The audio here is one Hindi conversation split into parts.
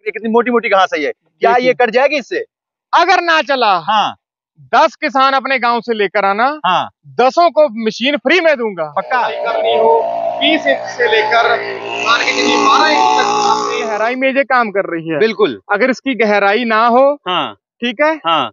ये कितनी मोटी मोटी घास है, ये क्या ये कट जाएगी इससे? अगर ना चला, हाँ 10 किसान अपने गांव से लेकर आना, हाँ 10 को मशीन फ्री में दूंगा। पक्का करनी हो 20 इंच से लेकर मान के चलिए 12 इंच तक अपनी गहराई में ये काम कर रही है। बिल्कुल। अगर इसकी गहराई ना हो, हाँ ठीक है, हाँ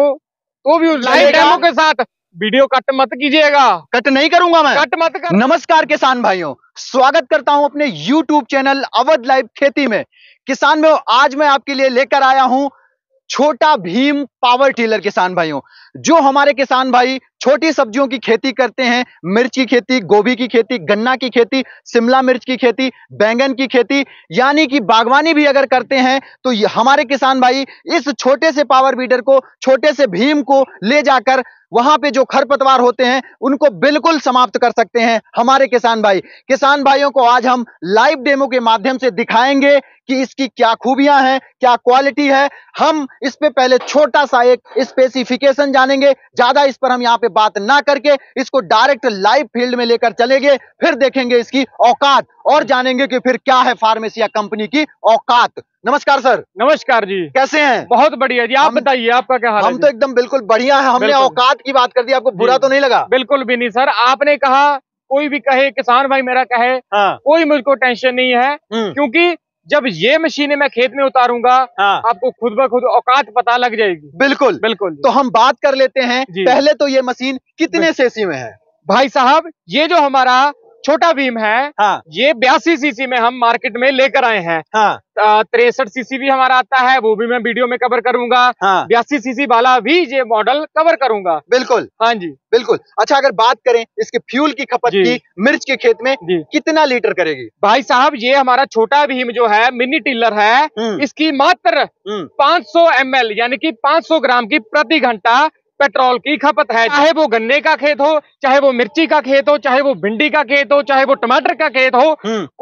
तो भी लाइव डेमो के साथ वीडियो कट मत कीजिएगा। कट नहीं करूंगा मैं, कट मत कर। नमस्कार किसान भाइयों, स्वागत करता हूं अपने YouTube चैनल अवध लाइव खेती में। किसान में आज मैं आपके लिए लेकर आया हूं छोटा भीम पावर टिलर। किसान भाइयों, जो हमारे किसान भाई छोटी सब्जियों की खेती करते हैं, मिर्च की खेती, गोभी की खेती, गन्ना की खेती, शिमला मिर्च की खेती, बैंगन की खेती, यानी कि बागवानी भी अगर करते हैं, तो हमारे किसान भाई इस छोटे से पावर वीडर को, छोटे से भीम को ले जाकर वहां पे जो खरपतवार होते हैं उनको बिल्कुल समाप्त कर सकते हैं। हमारे किसान भाइयों को आज हम लाइव डेमो के माध्यम से दिखाएंगे कि इसकी क्या खूबियां हैं, क्या क्वालिटी है। हम इस पे पहले छोटा सा एक स्पेसिफिकेशन जानेंगे, ज्यादा इस पर हम यहाँ पे बात ना करके इसको डायरेक्ट लाइव फील्ड में लेकर चलेंगे, फिर देखेंगे इसकी औकात और जानेंगे कि फिर क्या है फार्मेसिया कंपनी की औकात। नमस्कार सर। नमस्कार जी, कैसे हैं? बहुत बढ़िया जी, आप बताइए आपका क्या हाल है? हम तो एकदम बिल्कुल बढ़िया है। हमने औकात की बात कर दी, आपको बुरा तो नहीं लगा? बिल्कुल भी नहीं सर, आपने कहा, कोई भी कहे, किसान भाई मेरा कहे, कोई मुझको टेंशन नहीं है, क्योंकि जब ये मशीनें मैं खेत में उतारूंगा, आपको खुद ब खुद औकात पता लग जाएगी। बिल्कुल बिल्कुल। तो हम बात कर लेते हैं पहले, तो ये मशीन कितने सीसी में है? भाई साहब, ये जो हमारा छोटा भीम है, ये 82 सीसी में हम मार्केट में लेकर आए हैं। 63 सीसी भी हमारा आता है, वो भी मैं वीडियो में कवर करूंगा। 82 सीसी वाला भी ये मॉडल कवर करूंगा। बिल्कुल, हाँ जी बिल्कुल। अच्छा, अगर बात करें इसके फ्यूल की खपत की, मिर्च के खेत में कितना लीटर करेगी? भाई साहब, ये हमारा छोटा भीम जो है मिनी टिलर है, इसकी मात्र 500 ml यानी कि 500 ग्राम की प्रति घंटा पेट्रोल की खपत है। चाहे वो गन्ने का खेत हो, चाहे वो मिर्ची का खेत हो, चाहे वो भिंडी का खेत हो, चाहे वो टमाटर का खेत हो,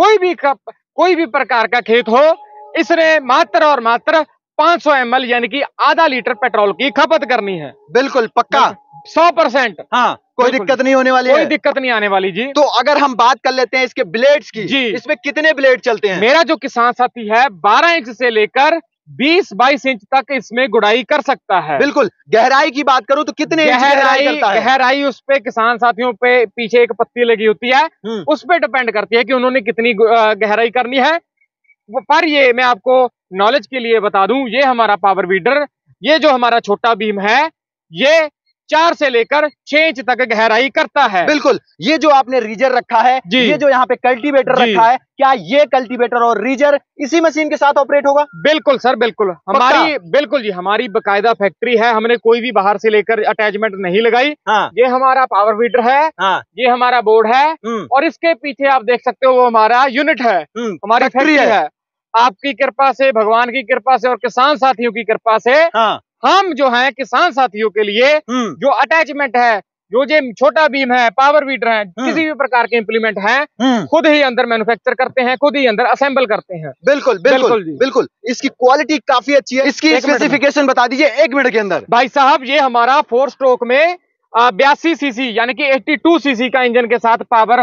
कोई भी प्रकार का खेत हो, इसने मात्र और मात्र 500 ml यानी कि आधा लीटर पेट्रोल की खपत करनी है। बिल्कुल पक्का, 100%। हाँ, कोई दिक्कत नहीं होने वाली है। कोई दिक्कत नहीं आने वाली जी। तो अगर हम बात कर लेते हैं इसके ब्लेड्स की जी, इसमें कितने ब्लेड चलते हैं? मेरा जो किसान साथी है 12 इंच से लेकर 20-22 इंच तक इसमें गुड़ाई कर सकता है। बिल्कुल। गहराई की बात करूं तो कितने इंच गहराई करता है? गहराई उस पे किसान साथियों पे पीछे एक पत्ती लगी होती है, उस पे डिपेंड करती है कि उन्होंने कितनी गहराई करनी है। पर ये मैं आपको नॉलेज के लिए बता दूं, ये हमारा पावर वीडर, ये जो हमारा छोटा भीम है, ये 4 से लेकर 6 इंच तक गहराई करता है। बिल्कुल। ये जो आपने रीजर रखा है, ये जो यहाँ पे कल्टीवेटर रखा है, क्या ये कल्टीवेटर और रीजर इसी मशीन के साथ ऑपरेट होगा? बिल्कुल सर, बिल्कुल। हमारी बिल्कुल जी, हमारी बकायदा फैक्ट्री है, हमने कोई भी बाहर से लेकर अटैचमेंट नहीं लगाई। ये हमारा पावर वीडर है, ये हमारा बोर्ड है, और इसके पीछे आप देख सकते हो वो हमारा यूनिट है, हमारी फैक्ट्री है। आपकी कृपा से, भगवान की कृपा से और किसान साथियों की कृपा से हम जो है किसान साथियों के लिए जो अटैचमेंट है, जो ये छोटा भीम है, पावर वीडर है, किसी भी प्रकार के इंप्लीमेंट हैं, खुद ही अंदर मैन्युफैक्चर करते हैं, खुद ही अंदर असेंबल करते हैं। बिल्कुल बिल्कुल बिल्कुल। इसकी क्वालिटी काफी अच्छी है। इसकी स्पेसिफिकेशन बता दीजिए 1 मिनट के अंदर। भाई साहब, ये हमारा 4 स्ट्रोक में 82 सीसी यानी कि 82 सीसी का इंजन के साथ, पावर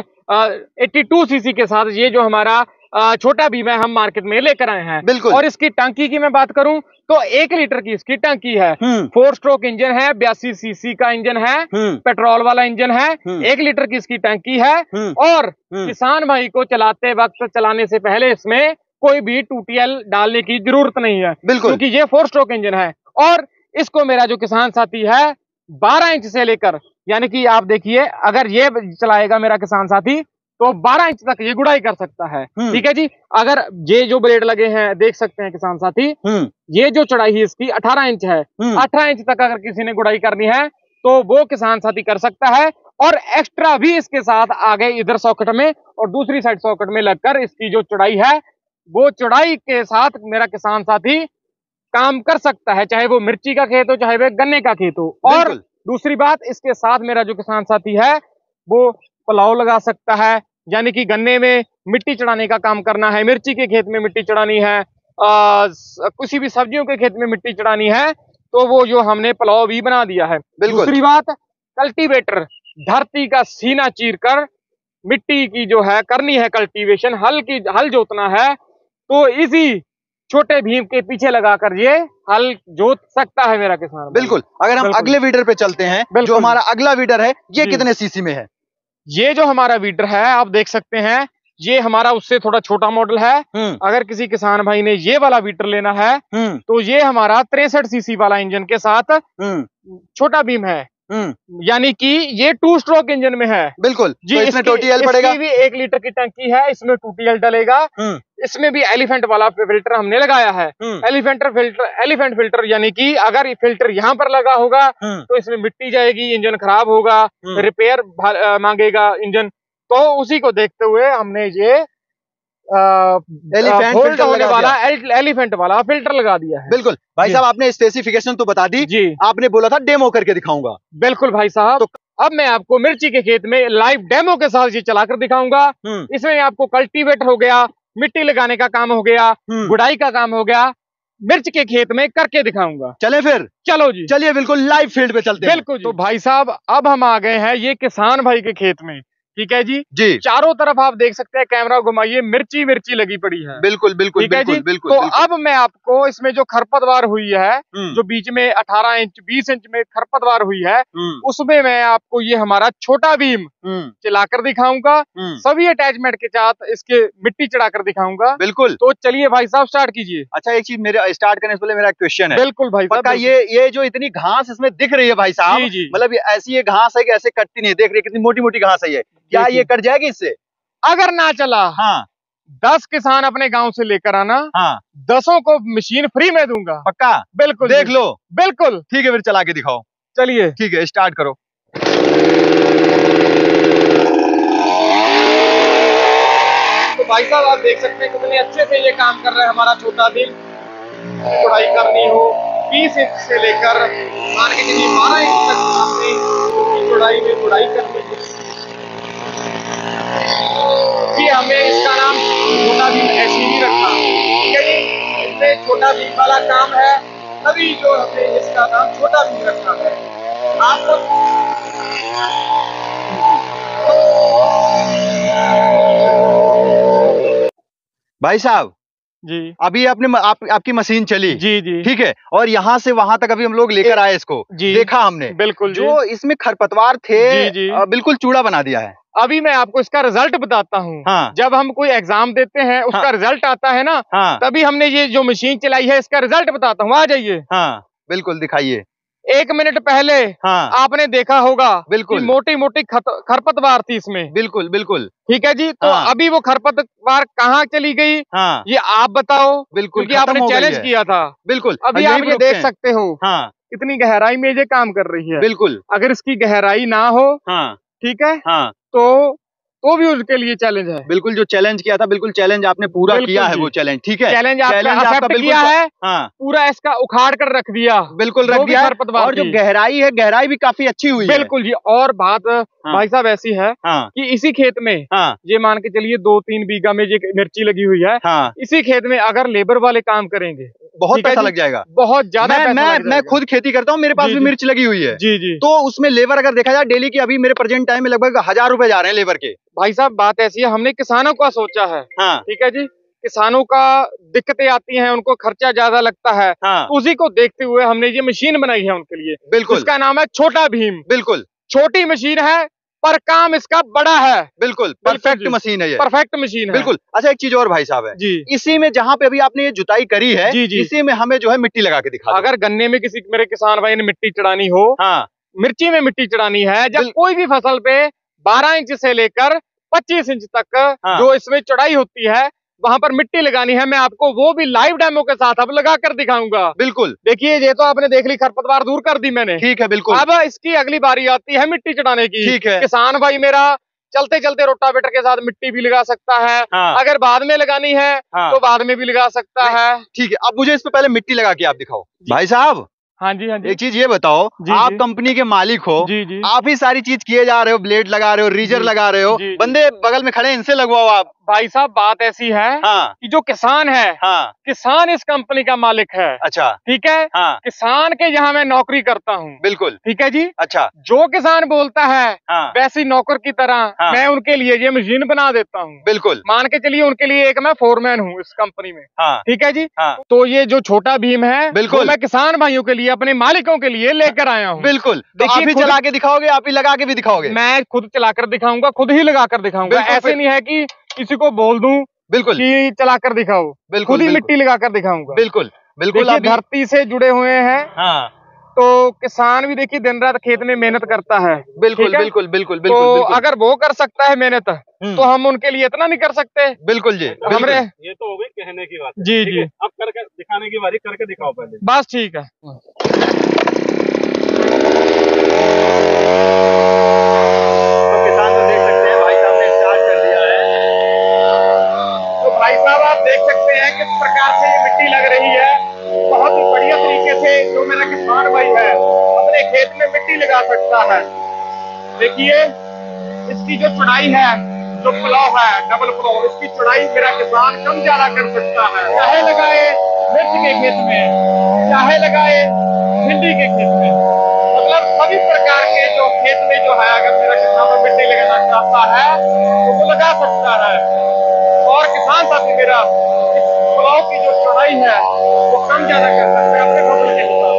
82 सीसी के साथ ये जो हमारा छोटा भीम है, हम मार्केट में लेकर आए हैं। बिल्कुल। और इसकी टंकी की मैं बात करूं तो 1 लीटर की इसकी टंकी है। 4 स्ट्रोक इंजन है, 82 सीसी का इंजन है, पेट्रोल वाला इंजन है, 1 लीटर की इसकी टंकी है। और किसान भाई को चलाते वक्त, चलाने से पहले इसमें कोई भी टूटीएल डालने की जरूरत नहीं है, क्योंकि ये 4 स्ट्रोक इंजन है। और इसको मेरा जो किसान साथी है 12 इंच से लेकर, यानी कि आप देखिए, अगर ये चलाएगा मेरा किसान साथी तो 12 इंच तक ये गुड़ाई कर सकता है। ठीक है जी। अगर ये जो ब्लेड लगे हैं देख सकते हैं किसान साथी, ये जो चौड़ाई है इसकी 18 इंच है। 18 इंच तक अगर किसी ने गुड़ाई करनी है तो वो किसान साथी कर सकता है। और एक्स्ट्रा भी इसके साथ आगे इधर सॉकेट में और दूसरी साइड सॉकेट में लगकर इसकी जो चौड़ाई है, वो चौड़ाई के साथ मेरा किसान साथी काम कर सकता है, चाहे वो मिर्ची का खेत हो, चाहे वो गन्ने का खेत हो। और दूसरी बात, इसके साथ मेरा जो किसान साथी है वो पलाव लगा सकता है, यानी कि गन्ने में मिट्टी चढ़ाने का काम करना है, मिर्ची के खेत में मिट्टी चढ़ानी है, किसी भी सब्जियों के खेत में मिट्टी चढ़ानी है, तो वो जो हमने पलाव भी बना दिया है। दूसरी बात, कल्टीवेटर, धरती का सीना चीर कर मिट्टी की जो है करनी है कल्टीवेशन, हल जोतना है, तो इसी छोटे भीम के पीछे लगाकर ये हल जोत सकता है मेरा किसान। बिल्कुल। अगर हम अगले वीडर पे चलते हैं, जो हमारा अगला वीडर है, ये कितने सीसी में है? ये जो हमारा वीडर है आप देख सकते हैं, ये हमारा उससे थोड़ा छोटा मॉडल है। अगर किसी किसान भाई ने ये वाला वीडर लेना है तो ये हमारा 63 सीसी वाला इंजन के साथ छोटा बीम है, यानी कि ये 2 स्ट्रोक इंजन में है। बिल्कुल जी। तो इसमें 2TL पड़ेगा। इसकी भी 1 लीटर की टंकी है, इसमें 2TL डलेगा। इसमें भी एलिफेंट वाला फिल्टर हमने लगाया है। एलिफेंट फिल्टर यानी कि अगर फिल्टर यहाँ पर लगा होगा तो इसमें मिट्टी जाएगी, इंजन खराब होगा, रिपेयर मांगेगा इंजन, तो उसी को देखते हुए हमने ये एलिफेंट वाला फिल्टर लगा दिया है। बिल्कुल भाई साहब, आपने स्पेसिफिकेशन तो बता दी जी। आपने बोला था डेमो करके दिखाऊंगा। बिल्कुल भाई साहब, तो अब मैं आपको मिर्ची के खेत में लाइव डेमो के साथ ये चलाकर दिखाऊंगा। इसमें आपको कल्टीवेटर हो गया, मिट्टी लगाने का काम हो गया, गुड़ाई का काम हो गया, मिर्च के खेत में करके दिखाऊंगा। चले फिर? चलो जी, चलिए बिल्कुल लाइव फील्ड पे चलते हैं। बिल्कुल। तो भाई साहब अब हम आ गए हैं ये किसान भाई के खेत में। ठीक है जी। जी। चारों तरफ आप देख सकते हैं, कैमरा घुमाइए, मिर्ची मिर्ची लगी पड़ी है। बिल्कुल बिल्कुल। ठीक है जी। तो अब मैं आपको इसमें जो खरपतवार हुई है, जो बीच में 18 इंच 20 इंच में खरपतवार हुई है, उसमें मैं आपको ये हमारा छोटा बीम चलाकर दिखाऊंगा। सभी अटैचमेंट के साथ इसके मिट्टी चढ़ाकर दिखाऊंगा। बिल्कुल। तो चलिए भाई साहब स्टार्ट कीजिए। अच्छा, एक चीज मेरे स्टार्ट करने से पहले मेरा क्वेश्चन है। बिल्कुल भाई साहब, ये जो इतनी घास इसमें दिख रही है भाई साहब, मतलब ऐसी ये घास है कि ऐसे कटती नहीं, देख रही है कितनी मोटी मोटी घास है, ये क्या ये कट जाएगी इससे? अगर ना चला, हाँ, 10 किसान अपने गांव से लेकर आना, हाँ, 10 को मशीन फ्री में दूंगा। पक्का? बिल्कुल। देख लो। बिल्कुल। ठीक है, फिर चला के दिखाओ। चलिए ठीक है, स्टार्ट करो। तो भाई साहब आप देख सकते हैं कितने अच्छे से ये काम कर रहा है हमारा छोटा बीम। गुड़ाई करनी हो 20 इंच से लेकर मान के चलिए 12 इंच तक आपने गुड़ाई में गुड़ाई करनी है। जी, हमें इसका नाम छोटा बीम ऐसे ही रखा, ठीक है जी। इसमें छोटा बीम वाला काम है, तभी जो हमने इसका नाम छोटा बीम रखा है। आपको भाई साहब जी, अभी आपकी मशीन चली जी जी, ठीक है, और यहाँ से वहां तक अभी हम लोग लेकर आए इसको, देखा हमने। बिल्कुल। जो इसमें खरपतवार थे जी जी, बिल्कुल चूड़ा बना दिया है। अभी मैं आपको इसका रिजल्ट बताता हूँ। हाँ। जब हम कोई एग्जाम देते हैं उसका रिजल्ट आता है ना, हाँ, तभी हमने ये जो मशीन चलाई है इसका रिजल्ट बताता हूँ। आ जाइए। हाँ बिल्कुल, दिखाइए। 1 मिनट पहले हाँ, आपने देखा होगा बिल्कुल कि मोटी मोटी खरपतवार थी इसमें। बिल्कुल बिल्कुल। ठीक है जी। तो हाँ, अभी वो खरपतवार कहाँ चली गई, हाँ, ये आप बताओ। बिल्कुल, क्योंकि आपने चैलेंज किया था। बिल्कुल। अभी आप ये देख सकते हो, हाँ, कितनी गहराई में ये काम कर रही है। बिल्कुल। अगर इसकी गहराई ना हो, हाँ, ठीक है, हाँ, तो भी उसके लिए चैलेंज है। बिल्कुल, जो चैलेंज किया था, बिल्कुल चैलेंज आपने पूरा किया है वो चैलेंज। ठीक है, चैलेंज आपका किया है, हाँ, पूरा इसका उखाड़ कर रख दिया। बिल्कुल रख दिया। और जो गहराई है, गहराई भी काफी अच्छी हुई है। बिल्कुल जी। और बात भाई साहब ऐसी है कि इसी खेत में ये मान के चलिए 2-3 बीघा में ये मिर्ची लगी हुई है। इसी खेत में अगर लेबर वाले काम करेंगे बहुत पैसा लग जाएगा, बहुत ज्यादा। मैं खुद खेती करता हूँ, मेरे पास भी मिर्च लगी हुई है। जी जी। तो उसमें लेबर अगर देखा जाए डेली की, अभी मेरे प्रेजेंट टाइम में लगभग 1000 रुपए जा रहे हैं लेबर के। भाई साहब बात ऐसी है, हमने किसानों का सोचा है। हाँ, ठीक है जी। किसानों का दिक्कतें आती हैं, उनको खर्चा ज्यादा लगता है। हाँ, तो उसी को देखते हुए हमने ये मशीन बनाई है उनके लिए। बिल्कुल। इसका नाम है छोटा भीम। बिल्कुल, छोटी मशीन है पर काम इसका बड़ा है। बिल्कुल, परफेक्ट मशीन है ये, परफेक्ट मशीन है। बिल्कुल। अच्छा, एक चीज और भाई साहब है जी, इसी में जहाँ पे अभी आपने ये जुताई करी है, जी जी, इसी में हमें जो है मिट्टी लगा के दिखा। अगर गन्ने में किसी मेरे किसान भाई ने मिट्टी चढ़ानी हो, हाँ, मिर्ची में मिट्टी चढ़ानी है, जब कोई भी फसल पे 12 इंच से लेकर 25 इंच तक हाँ, जो इसमें चढ़ाई होती है, वहां पर मिट्टी लगानी है, मैं आपको वो भी लाइव डेमो के साथ अब लगा कर दिखाऊंगा। बिल्कुल। देखिए, ये तो आपने देख ली, खरपतवार दूर कर दी मैंने। ठीक है, बिल्कुल। अब इसकी अगली बारी आती है मिट्टी चढ़ाने की। ठीक है। किसान भाई मेरा चलते चलते रोटावेटर के साथ मिट्टी भी लगा सकता है। हाँ, अगर बाद में लगानी है हाँ, तो बाद में भी लगा सकता है। ठीक है, अब मुझे इस पे पहले मिट्टी लगा के आप दिखाओ। भाई साहब हाँ जी, हाँ जी। एक चीज ये बताओ, आप कंपनी के मालिक हो, जी, आप ही सारी चीज किए जा रहे हो, ब्लेड लगा रहे हो, रीजर लगा रहे हो, बंदे बगल में खड़े इनसे लगवाओ आप। भाई साहब बात ऐसी है कि जो किसान है, किसान इस कंपनी का मालिक है। अच्छा, ठीक है। किसान के यहाँ मैं नौकरी करता हूँ। बिल्कुल, ठीक है जी। अच्छा, जो किसान बोलता है वैसी नौकर की तरह मैं उनके लिए ये मशीन बना देता हूँ। बिल्कुल, मान के चलिए उनके लिए एक मैं फोरमैन हूँ इस कंपनी में। ठीक है जी। तो ये जो छोटा भीम है, बिल्कुल, मैं किसान भाइयों के लिए, अपने मालिकों के लिए लेकर आया हूँ। बिल्कुल। तो आप ही चला के दिखाओगे, आप ही लगा के भी दिखाओगे? मैं खुद चलाकर दिखाऊंगा, खुद ही लगा कर दिखाऊंगा। ऐसे नहीं है कि किसी को बोल दूं बिल्कुल कि चला कर दिखाओ, खुद ही मिट्टी लगा कर दिखाऊंगा। बिल्कुल बिल्कुल। देखिए धरती से जुड़े हुए हैं। तो किसान भी देखिए दिन रात खेत में मेहनत करता है। बिल्कुल बिल्कुल बिल्कुल बिल्कुल। तो अगर वो कर सकता है मेहनत, तो हम उनके लिए इतना नहीं कर सकते? बिल्कुल जी। हमरे ये तो हो गई कहने की बात। जी जी। अब करके दिखाने की बारी, करके दिखाओ पहले। बस ठीक है। भाई साहब आप देख सकते हैं किस प्रकार से ये मिट्टी लग रही है। बहुत ही बढ़िया तरीके से जो मेरा किसान भाई है अपने खेत में मिट्टी लगा सकता है। देखिए इसकी जो चौड़ाई है, जो प्लाव है डबल प्लाव, इसकी चौड़ाई मेरा किसान कम ज्यादा कर सकता है। चाहे लगाए मिर्च के खेत में, चाहे लगाए भिंडी के खेत में, मतलब सभी प्रकार के जो खेत में जो है अगर मेरा किसान मिट्टी लगाना चाहता है तो वो लगा सकता है। और किसान साथी मेरा इस प्लाव की जो चौड़ाई है वो कम ज्यादा कर सकते हैं अपने फसल के हिसाब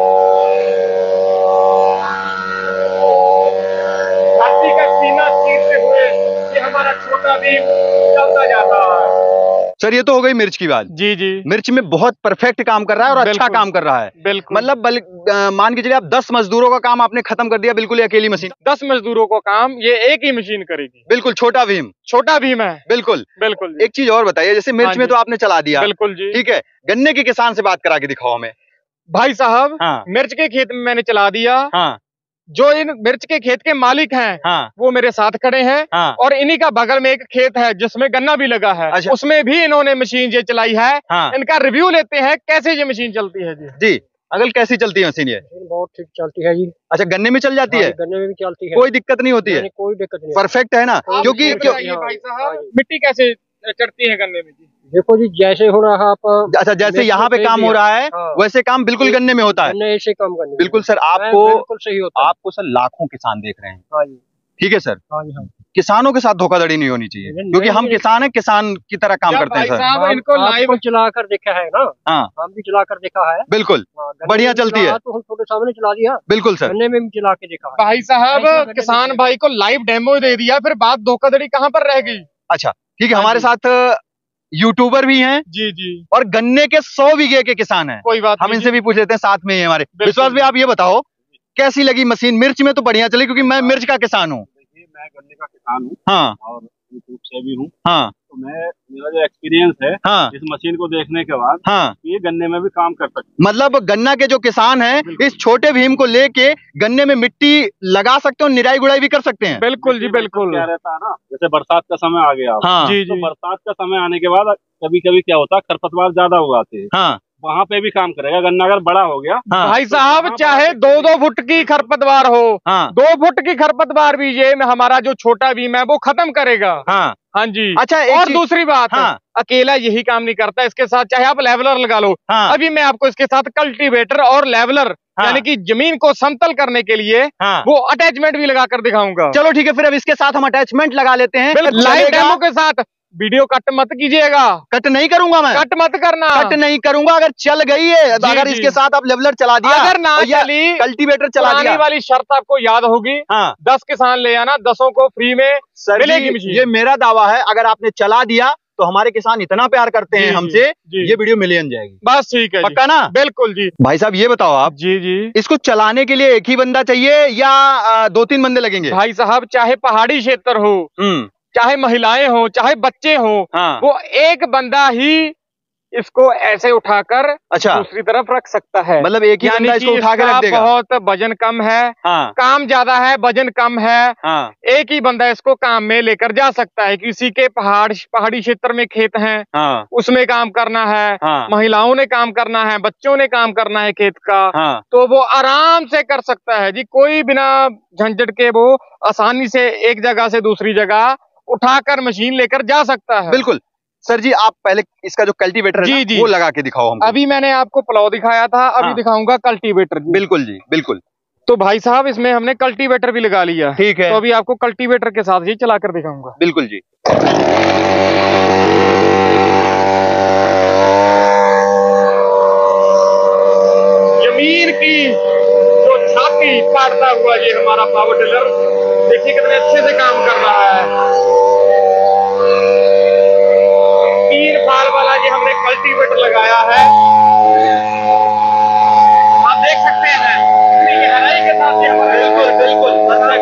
से। धरती का सीना चीरते हुए ये हमारा छोटा भीम चलता जाता है। सर ये तो हो गई मिर्च की बात। जी जी। मिर्च में बहुत परफेक्ट काम कर रहा है और अच्छा काम कर रहा है। बिल्कुल। मतलब मान के चलिए आप 10 मजदूरों का काम आपने खत्म कर दिया, बिल्कुल अकेली मशीन। 10 मजदूरों का काम ये एक ही मशीन करेगी। बिल्कुल, छोटा भीम। छोटा भीम है। बिल्कुल बिल्कुल। एक चीज और बताइए, जैसे मिर्च में तो आपने चला दिया, बिल्कुल जी, ठीक है, गन्ने के किसान से बात करा के दिखाओ हमें। भाई साहब मिर्च के खेत में मैंने चला दिया। जो इन मिर्च के खेत के मालिक हैं वो मेरे साथ खड़े हैं। और इन्हीं का बगल में एक खेत है जिसमें गन्ना भी लगा है। अच्छा। उसमें भी इन्होंने मशीन ये चलाई है। इनका रिव्यू लेते हैं कैसे ये मशीन चलती है। जी जी अगल कैसी चलती है मशीन? ये बहुत ठीक चलती है जी। अच्छा, गन्ने में चल जाती है? गन्ने में भी चलती है, कोई दिक्कत नहीं होती है? कोई दिक्कत नहीं, परफेक्ट है ना? क्योंकि भाई साहब मिट्टी कैसे चढ़ती है गन्ने में? जी देखो जी, जैसे हो रहा आप, अच्छा जैसे यहाँ पे काम हो रहा है वैसे काम बिल्कुल गन्ने में होता है। ऐसे काम करने बिल्कुल सर, आपको बिल्कुल सही होता है। आपको सर लाखों किसान देख रहे हैं। हाँ जी, ठीक है सर। हाँ जी, हाँ। किसानों के साथ धोखाधड़ी नहीं होनी चाहिए, क्योंकि हम किसान हैं, किसान की तरह काम करते हैं सर। इनको लाइव चला कर देखा है ना? हम भी चला कर देखा है। बिल्कुल बढ़िया चलती है। तो हम थोड़े सामने चला दिया। बिल्कुल सर, गन्ने में भी चला के देखा है। भाई साहब किसान भाई को लाइव डेमो दे दिया, फिर बात धोखाधड़ी कहाँ पर रह गई? अच्छा ठीक है, हमारे साथ यूट्यूबर भी हैं। जी जी। और गन्ने के 100 बीघे के किसान हैं। कोई बात हम इनसे भी पूछ लेते हैं, साथ में ही हमारे विश्वास भी। आप ये बताओ कैसी लगी मशीन? मिर्च में तो बढ़िया चली, क्योंकि मैं मिर्च का किसान हूँ। देखिए मैं गन्ने का किसान हूँ। हाँ, और यूट्यूब से भी हूँ। हाँ, तो मेरा जो एक्सपीरियंस है इस मशीन को देखने के बाद, ये गन्ने में भी काम कर सकते हैं। मतलब गन्ना के जो किसान हैं इस छोटे भीम को लेके गन्ने में मिट्टी लगा सकते हैं और निराई गुड़ाई भी कर सकते हैं। बिल्कुल जी बिल्कुल। क्या रहता है ना, जैसे बरसात का समय आ गया। जी तो बरसात का समय आने के बाद कभी कभी क्या होता है, खरपतवार ज्यादा उगाते हैं। वहाँ पे भी काम करेगा गन्ना अगर बड़ा हो गया। भाई साहब चाहे 2-2 फुट की खरपतवार हो, 2 फुट की खरपतवार भी ये हमारा जो छोटा भीम है वो खत्म करेगा। हाँ जी। अच्छा और दूसरी बात, अकेला यही काम नहीं करता, इसके साथ चाहे आप लेवलर लगा लो। अभी मैं आपको इसके साथ कल्टीवेटर और लेवलर यानी कि जमीन को समतल करने के लिए वो अटैचमेंट भी लगा कर दिखाऊंगा। चलो ठीक है, फिर अब इसके साथ हम अटैचमेंट लगा लेते हैं लाइव डेमो के साथ। वीडियो कट मत कीजिएगा। कट नहीं करूंगा मैं, कट मत करना। कट नहीं करूंगा। अगर चल गई है, अगर इसके साथ आप लेवलर चला दिया, अगर ना चली, कल्टीवेटर चला दिया, वाली शर्त आपको याद होगी। 10 किसान ले आना, 10 को फ्री में मिलेगी मशीन। ये मेरा दावा है, अगर आपने चला दिया तो हमारे किसान इतना प्यार करते हैं हमसे, ये वीडियो मिलियन जाएगी। बस ठीक है, पक्का ना? बिल्कुल जी। भाई साहब ये बताओ आप, जी जी, इसको चलाने के लिए एक ही बंदा चाहिए या 2-3 बंदे लगेंगे? भाई साहब चाहे पहाड़ी क्षेत्र हो, चाहे महिलाएं हो, चाहे बच्चे हो, वो एक बंदा ही इसको ऐसे उठाकर अच्छा दूसरी तरफ रख सकता है। मतलब एक ही बंदा इसको उठा के रख देगा। बहुत वजन कम है, हाँ। काम ज्यादा है, वजन कम है, हाँ। एक ही बंदा इसको काम में लेकर जा सकता है। किसी के पहाड़ी क्षेत्र में खेत हैं, हाँ। उसमें काम करना है, हाँ। महिलाओं ने काम करना है, बच्चों ने काम करना है खेत का, हाँ। तो वो आराम से कर सकता है जी, कोई बिना झंझट के वो आसानी से एक जगह से दूसरी जगह उठाकर मशीन लेकर जा सकता है। बिल्कुल सर जी, आप पहले इसका जो कल्टीवेटर है जी, वो लगा के दिखाओ हमको। अभी मैंने आपको प्लाव दिखाया था, अभी दिखाऊंगा कल्टीवेटर। बिल्कुल जी, बिल्कुल। तो भाई साहब इसमें हमने कल्टीवेटर भी लगा लिया। ठीक है, तो अभी आपको कल्टीवेटर के साथ ही चला कर दिखाऊंगा। बिल्कुल जी। जमीन की जो छाती काटता हुआ ये हमारा पावर टिलर देखिए कितने अच्छे से काम कर रहा है। 3 फाल वाला ये हमने कल्टीवेटर लगाया है, आप देख सकते हैं कितनी गहराई के साथ ये हमारा बिल्कुल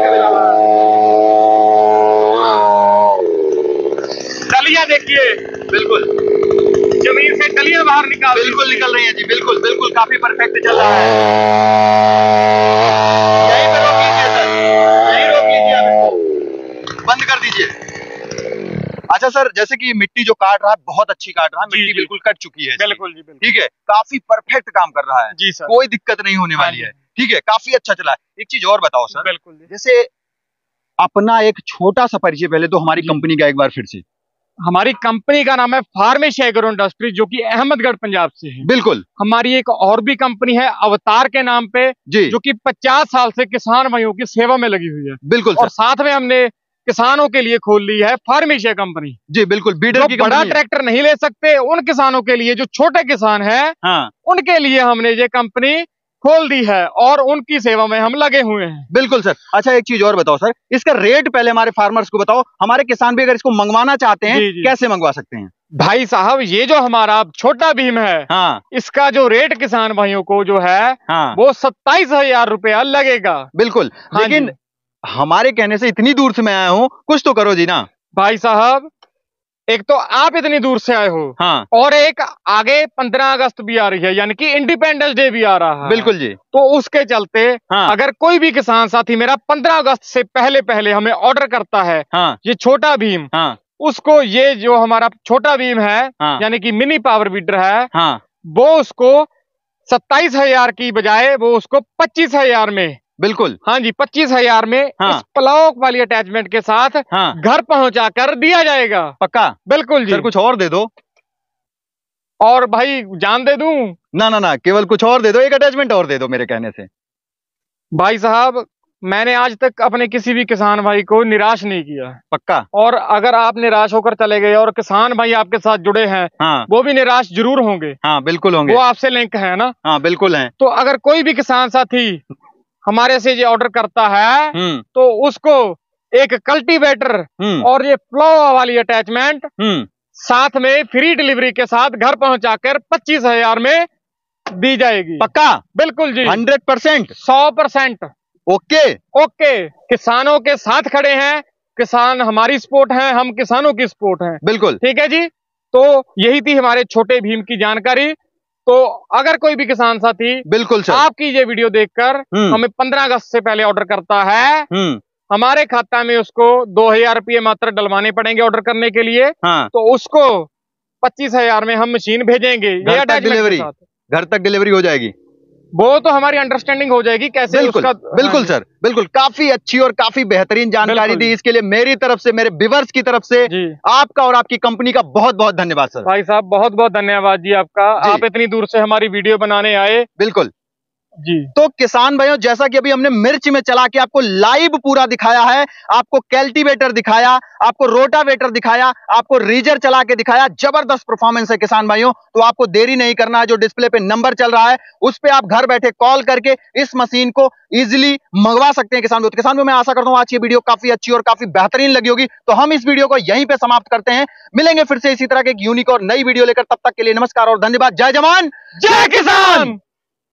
डलियां देखिए, बिल्कुल जमीन से डलियां बाहर निकाल निकल रही है जी, बिल्कुल बिल्कुल, काफी परफेक्ट चल रहा है। यहीं पे रोक लीजिए सर, यहीं रोक लीजिए, आप इसको बंद कर दीजिए। अच्छा सर, जैसे कि मिट्टी जो काट रहा है बहुत अच्छी काट रहा है, मिट्टी बिल्कुल कट चुकी है। बिल्कुल जी, बिल्कुल ठीक है, काफी परफेक्ट काम कर रहा है जी सर, कोई दिक्कत नहीं होने वाली है। ठीक है, काफी अच्छा चला है। एक चीज और बताओ सर, बिल्कुल जैसे अपना एक छोटा सा परिचय पहले तो हमारी कंपनी का एक बार फिर से। हमारी कंपनी का नाम है फार्मेश एग्रो इंडस्ट्री, जो कि अहमदगढ़ पंजाब से है। बिल्कुल। हमारी एक और भी कंपनी है अवतार के नाम पे जी, जो कि 50 साल से किसान भाइयों की सेवा में लगी हुई है। बिल्कुल और साथ में हमने किसानों के लिए खोल ली है फार्मेश कंपनी। जी बिल्कुल, बीडर की बड़ा ट्रैक्टर नहीं ले सकते उन किसानों के लिए, जो छोटे किसान हैं, हाँ, उनके लिए हमने ये कंपनी खोल दी है और उनकी सेवा में हम लगे हुए हैं। बिल्कुल सर। अच्छा एक चीज और बताओ सर, इसका रेट पहले हमारे फार्मर्स को बताओ, हमारे किसान भी अगर इसको मंगवाना चाहते हैं कैसे मंगवा सकते हैं? भाई साहब ये जो हमारा छोटा भीम है, हाँ, इसका जो रेट किसान भाइयों को जो है वो 27,000 रुपया लगेगा। बिल्कुल, लेकिन हमारे कहने से इतनी दूर से मैं आया हूँ, कुछ तो करो जी ना। भाई साहब एक तो आप इतनी दूर से आए हो, हाँ, और एक आगे 15 अगस्त भी आ रही है, यानी कि इंडिपेंडेंस डे भी आ रहा है। बिल्कुल जी। तो उसके चलते अगर कोई भी किसान साथी मेरा 15 अगस्त से पहले पहले हमें ऑर्डर करता है ये छोटा भीम, उसको ये जो हमारा छोटा भीम है यानी कि मिनी पावर बीडर है, वो उसको 27,000 की बजाय वो उसको 25,000 में, बिल्कुल, हाँ जी 25,000 में इस प्लाव वाली अटैचमेंट के साथ घर पहुंचा कर दिया जाएगा। पक्का? बिल्कुल जी। सर कुछ और दे दो। और भाई जान दे दूं? ना ना ना, केवल कुछ और दे दो, एक अटैचमेंट और दे दो मेरे कहने से। भाई साहब मैंने आज तक अपने किसी भी किसान भाई को निराश नहीं किया। पक्का? और अगर आप निराश होकर चले गए और किसान भाई आपके साथ जुड़े हैं, वो भी निराश जरूर होंगे। हाँ बिल्कुल होंगे, वो आपसे लिंक है ना? हाँ बिल्कुल है। तो अगर कोई भी किसान साथी हमारे से ये ऑर्डर करता है तो उसको एक कल्टीवेटर और ये प्लाव वाली अटैचमेंट साथ में फ्री डिलीवरी के साथ घर पहुंचाकर 25,000 में दी जाएगी। पक्का? बिल्कुल जी, 100%, 100%। ओके ओके, किसानों के साथ खड़े हैं, किसान हमारी सपोर्ट है, हम किसानों की सपोर्ट हैं। बिल्कुल, ठीक है जी। तो यही थी हमारे छोटे भीम की जानकारी। तो अगर कोई भी किसान साथी बिल्कुल सर आपकी ये वीडियो देखकर हमें 15 अगस्त से पहले ऑर्डर करता है, हमारे खाता में उसको 2,000 रुपये मात्र डलवाने पड़ेंगे ऑर्डर करने के लिए। तो उसको 25,000 में हम मशीन भेजेंगे, घर तक डिलीवरी हो जाएगी। वो तो हमारी अंडरस्टैंडिंग हो जाएगी कैसे बिल्कुल, उसका। बिल्कुल सर, बिल्कुल, काफी अच्छी और काफी बेहतरीन जानकारी दी। इसके लिए मेरी तरफ से, मेरे व्यूअर्स की तरफ से आपका और आपकी कंपनी का बहुत बहुत धन्यवाद सर। भाई साहब बहुत बहुत धन्यवाद जी आपका, आप इतनी दूर से हमारी वीडियो बनाने आए। बिल्कुल जी। तो किसान भाइयों, जैसा कि अभी हमने मिर्च में चला के आपको लाइव पूरा दिखाया है, आपको कल्टीवेटर दिखाया, आपको रोटावेटर दिखाया, आपको रीजर चला के दिखाया, जबरदस्त परफॉर्मेंस है किसान भाइयों। तो आपको देरी नहीं करना है, जो डिस्प्ले पे नंबर चल रहा है उस पे आप घर बैठे कॉल करके इस मशीन को इजीली मंगवा सकते हैं किसान भाइयों। तो किसान भाइयों मैं आशा करता हूं आज की वीडियो काफी अच्छी और काफी बेहतरीन लगी होगी। तो हम इस वीडियो को यहीं पे समाप्त करते हैं, मिलेंगे फिर से इसी तरह के एक यूनिक और नई वीडियो लेकर। तब तक के लिए नमस्कार और धन्यवाद। जय जवान जय किसान।